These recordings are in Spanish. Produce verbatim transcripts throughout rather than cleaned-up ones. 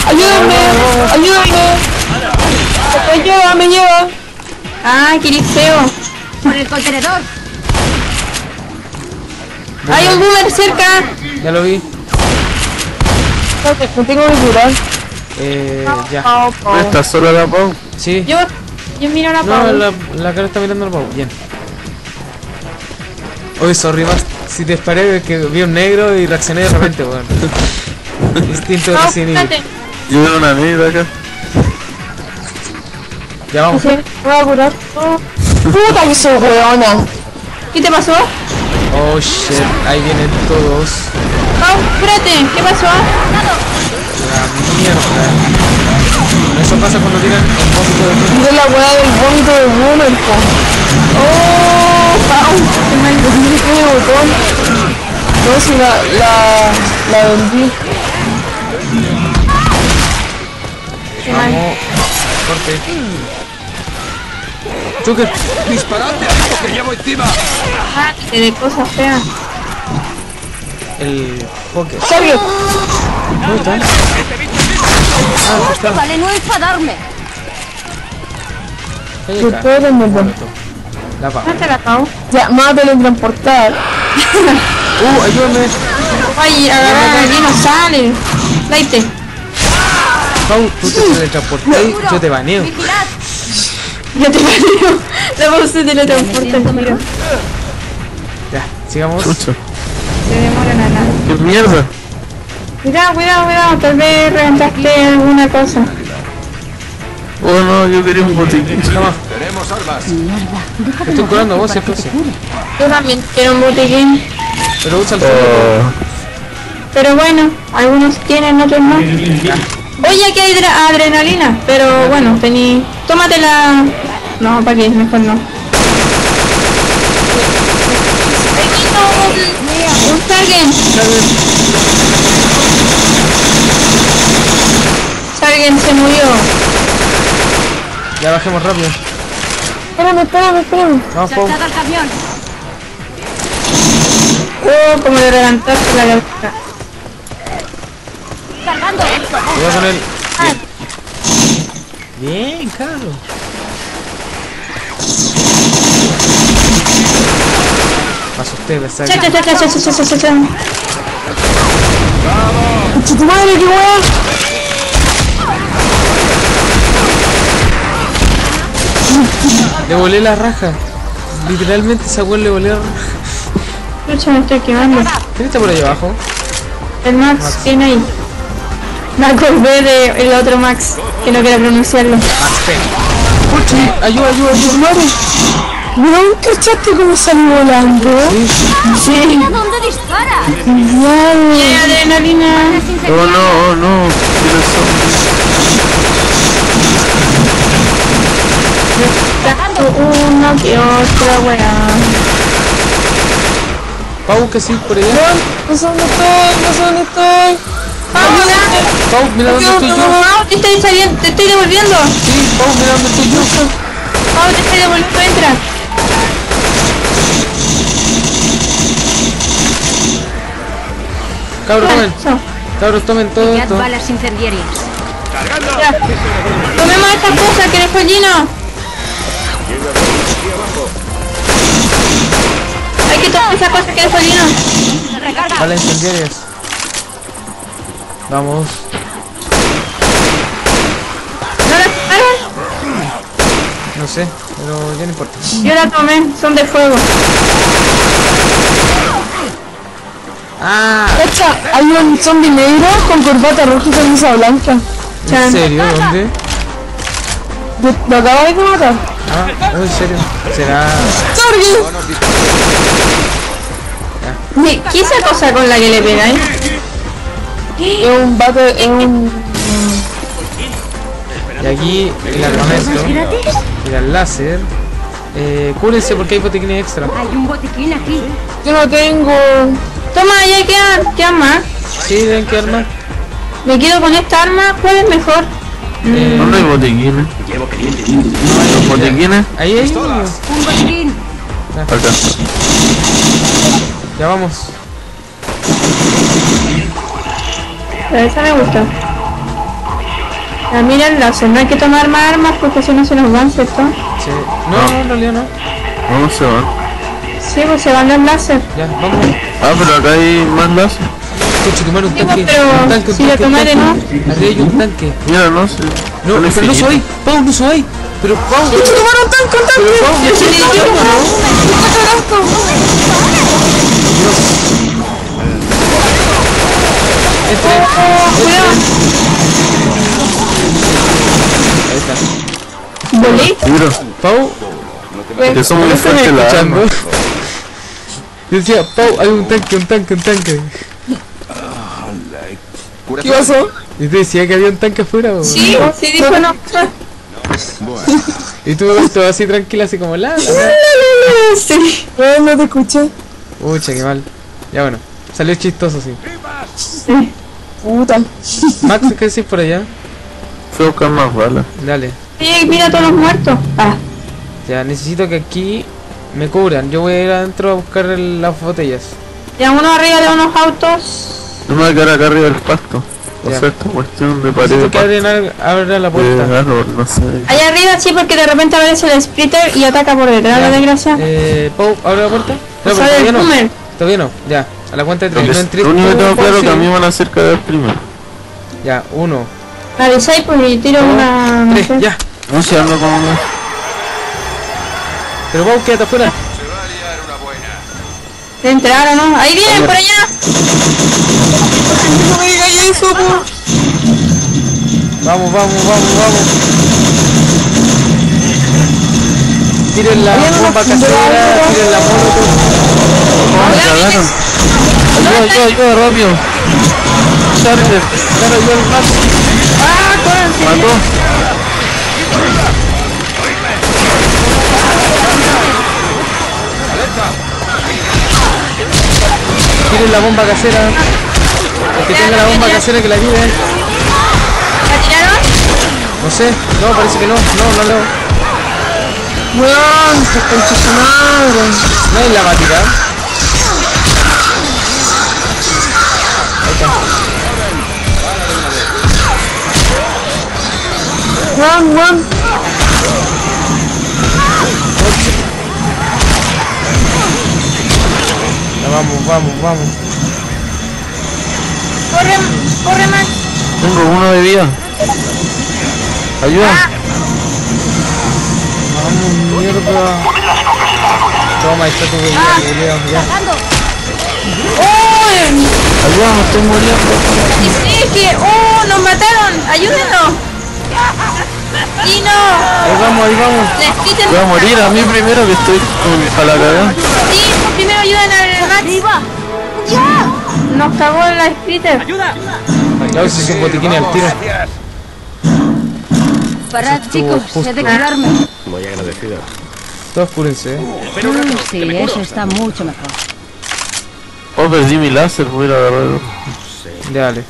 ¡Ayúdame! ¡Ayúdame! ¡Me lleva, me lleva! ¡Ah, qué feo! ¡Por el contenedor! ¡Hay un boomer cerca! Ya lo vi. No tengo que curar. Eh, ya. ¿No estás sola la Pau? Sí. Yo, yo miro a la No, Pau. la, la cara está mirando al Pau. Bien. Oye, sorry, más. Si te disparé que vi un negro y reaccioné de repente, weón. Instinto de Pau, Resident Evil. espérate. Yo veo una negra acá. Ya vamos. Sí, me voy a curar. Oh. Puta que soy weona. ¿Qué te pasó? Oh shit, ahí vienen todos. Pau, espérate, ¿qué pasó? La mierda. Eso pasa cuando tiran el vómito de Mira la weá del vómito de boomer, po. Oh, Pau, qué mal, mira qué botón. No, si la, la, la vendí. Qué mal. Vamos. Corte. Chucker. ¡Disparate! ¡Que llevo encima! Ah, que de cosas feas. El Joker. ¡Salve! ¿Dónde está? Ah, aquí está. Vale, no enfadarme. Ahí ¿Qué está. puedo entender? La Pau. ¿Dónde la Pau? Ya, me va a teletransportar. Uh, ayúdame. Ay, agarrar aquí no sale. Laite. Pau, tú te teletransporté, yo te baneo. ¡Vigilad! Ya te baneo. La Pau se teletransporta, mira. Ya, sigamos. Chucha. Se demora nada. ¿Qué mierda? Cuidado, cuidado, cuidado. Tal vez reventaste alguna cosa. Oh no, yo quería un botiquín. Toma, ¡Tenemos armas! te estoy curando a vos, si es fácil. Yo también quiero un botiquín. Pero usa el Oh. fuego. Pero bueno, algunos tienen, otros no. Oye, aquí hay adre- adrenalina. Pero bueno, tení... Tómatela... No, ¿para qué? Mejor no. Un Sargent. Sargent se murió. Ya bajemos rápido. Espérame, espérame, espérame. Vamos, Pau. ¡Saltad al camión! Oh, como le levantaste la cabeza. ¡Cargando! Cuidado con él. Bien, Bien, Carlos. Me asusté, pensaba Cha, que... cha, cha, cha, cha, cha, cha, cha, cha. ¡Concha tu madre, qué weá! Le volé la raja. Literalmente esa weá le volé la raja. Lucha, me estoy quemando. ¿Quién está por ahí abajo? El Max, ¿quién ahí? Me acordé del otro Max, que no quiero pronunciarlo. Ayuda, ayuda, ayuda. ¿No cachaste cómo salió volando? Sí. ¿A dónde dispara? Genial. ¡Qué adrenalina! Oh no, oh no. ¿Quiénes son? Uno que otra weá. Pau, que sí, por allá. No sé dónde estoy, no sé dónde estoy. Pau, mira. Pau, mira dónde estoy yo. Pau, te estoy saliendo, te estoy devolviendo. Sí, Pau, mira dónde estoy yo. Pau, te estoy devolviendo, entra. Cabros, tomen. Eso. Cabros, tomen todo Pillad esto. balas incendiarias. Ya. Tomemos estas cosas que después lleno. Hay que tomar esas cosas que después lleno. ¡Recarga! Vale, incendiarias. Vamos. ¿No las tomaron? No sé, pero ya no importa. Yo la tomé, son de fuego. Ah, Cacha, hay un zombie negro con corbata roja y camisa blanca. ¿en serio? ¿Dónde? ¿Lo, lo acabas de matar? Ah, no, en serio. Será... ¡Sorry! ¿Qué ¿Qué es esa cosa con la que le pegáis? Es un bate, es un... Y aquí el armamento. Mira, el láser. Eh, cúrense porque hay botiquines extra. Hay un botiquín aquí. Yo no tengo... Toma, ya quedan, quedan más. Sí, deben quedar más. Me quedo con esta arma, ¿cuál es mejor? Eh, ¿Dónde hay botiquines? ¿Los botiquines? ahí hay uno. Un botiquín. Acá. Ya vamos. Pero esa me gusta. Ah, mira el láser, no hay que tomar más armas porque si no se nos van, ¿cierto? Sí. No, no, en realidad no. ¿Cómo se van? Sí, pues se van los láser. Ya, vamos. Ah, pero acá hay más láser. Coche, tomar un Sí, tanque. pero un tanque, un si la tanque, un tomare, tanque. Arriba hay un tanque. Mira, no sé. No, Son pero no infinitos. soy. Pau, no soy. Pero Pau. ¡Coche, tomar un tanque, un tanque! Pero Pau, ya soy yo, Entre. Cuidado. Ahí está. ¿Volé? Pau. Pau. Que son muy ¿No estás fuertes las escuchando? armas. Yo decía, Pau, hay un tanque, un tanque, un tanque. ¿Qué pasó? Y te decía que había un tanque afuera, weón. Sí, sí dijo no. Y tú todo así tranquila, así como la. Sí. No te escuché. Pucha, qué mal. Ya bueno, salió chistoso, sí. Puta. Max, ¿qué decís por allá? Fui a buscar más balas. Dale. Sí, mira a todos los muertos. Ah, Ya, necesito que aquí me cubran. Yo voy a ir adentro a buscar el- las botellas. ya uno arriba de unos autos. No me voy a quedar acá arriba del pasto. O Ya. sea, esta cuestión de pared de Necesito que pasto. abren, al- abran la De puerta. árbol, no sé. Allá arriba sí, porque de repente aparece el splitter y ataca por detrás, la Ya. desgracia. Eh, Pau, ¿abre la puerta? No, pero Sale todavía el no. boomer. Todavía no. Ya, a la cuenta de Lo, tres. que, No entres lo único que tú, tengo Pau, claro es que a sí. mí me van a hacer caer primero. Ya, uno, La de seis, pues y tiro una. no tres, sé. ya. No sé, ando como una... Pero Pau, quédate afuera. Se va a liar una buena. ¿De entrar o no? ¡Ahí vienen, por allá! No me digas eso, po. Vamos, vamos, vamos, vamos. Tiren la bomba casera, tiren la molotov. ¿Cómo me cagaron? Ayuda, ayuda, ayuda, rápido. Charger. Claro, yo el Max. ¡Ah, córranse! Mató. Tiren la bomba casera. El que tenga la bomba casera que la ayude. ¿La tiraron? No sé, no, parece que no, no, no, no. Weón, se concha su madre. Nadie la va a tirar. Weón, weón. Ya, vamos, vamos, vamos. ¡Corre, corre, Max! Tengo uno de vida. Ayuda. Vamos, mierda. Toma, ahí está tu bebé, Leo, ya. Ayuda, me estoy muriendo. Y sí, es que... ¡Oh, nos mataron! ¡Ayúdenos! ¡Y no! Ahí vamos, ahí vamos. ¡Le expliquen! Voy a morir a mí primero que estoy con a la cagada. Sí, pues primero ayuden al Max. ¡Ya! Nos cagó la splitter. Claro, si son botiquines al tiro. Gracias. Parad, chicos, justo. he de curarme. Todos cúrense, eh. Mm, sí, eso está mucho mejor. Oh, perdí mi láser, voy a ir a agarrarlo. Dale.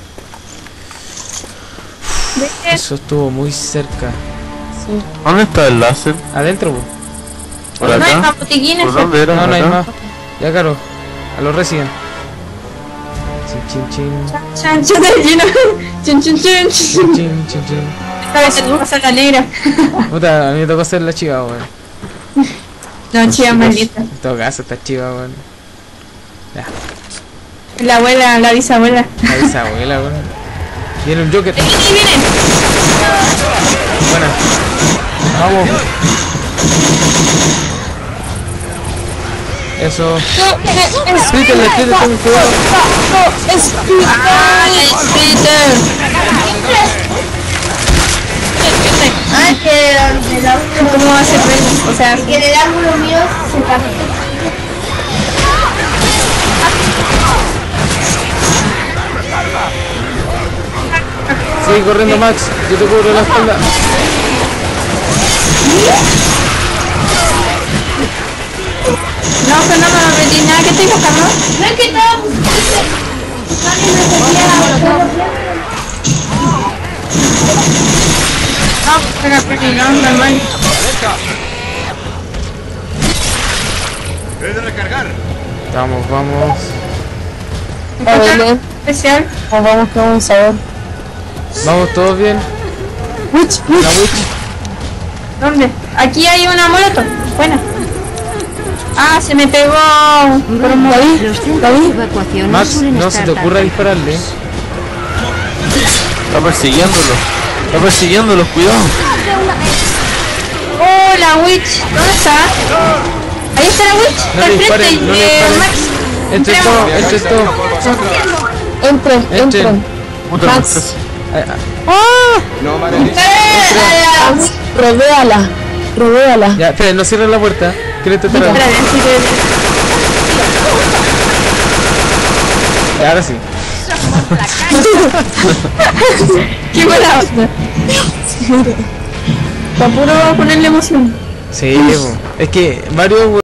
Eso estuvo muy cerca. ¿Dónde está el láser? Adentro, pues. ¿Por No hay acá? más botiquines. ¿Por dónde era? No, no hay ¿Acá? más. Ya, Caro. A los Resident. Chin, chin, chin. Chan, chan, lleno. Chin, chin, chin. Chin, chin, chin, chin. Esta vez se tuvo que hacer la negra. Puta, a mí me tocó hacer la chiva, weón. No, chica maldita. En todo caso, esta chiva, weón. Ya. La abuela, la bisabuela. La bisabuela, weón. Viene un Joker. ¡Ahí vienen! Buena. Vamos. Eso. Explícale, explícale, ten cuidado. ¡Ah, la splitter! Ah, que el, el ángulo, ¿Cómo va a ser? O sea, que el ángulo mío se cambia. Sigue corriendo, Max. Yo te cubro la espalda. no, que no me metí nada. ¿Qué estoy buscando? No es que estaba alguien me pedía No, pero perdí, no, normal. He de recargar. Vamos, vamos. Encontrar especial. Nos vamos con un sabor. Vamos, todos bien. Witch, La witch. witch. ¿Dónde? Aquí hay una molotov. Buena. Ah, se me pegó. Por un momento. David, Los centros de David. evacuación Max, suelen no se estar te ocurra tan dispararle. Está persiguiéndolo. Está persiguiéndolo, cuidado. Oh, la witch. ¿Dónde está? Ahí está la witch. No Al le frente. disparen, no le eh, disparen. Max. Entre entremos. todo, entre todo. Entren, Entren. entren. Puta, Max. Ah, ah, No manejes. Eh, a la witch. Rodéala. Rodéala. Ya, espera, no cierres la puerta. Que le estoy Espera, esperando. así que- Eh, Ahora sí. Qué buena onda. Para puro ponerle emoción. Sí, po. Es que varios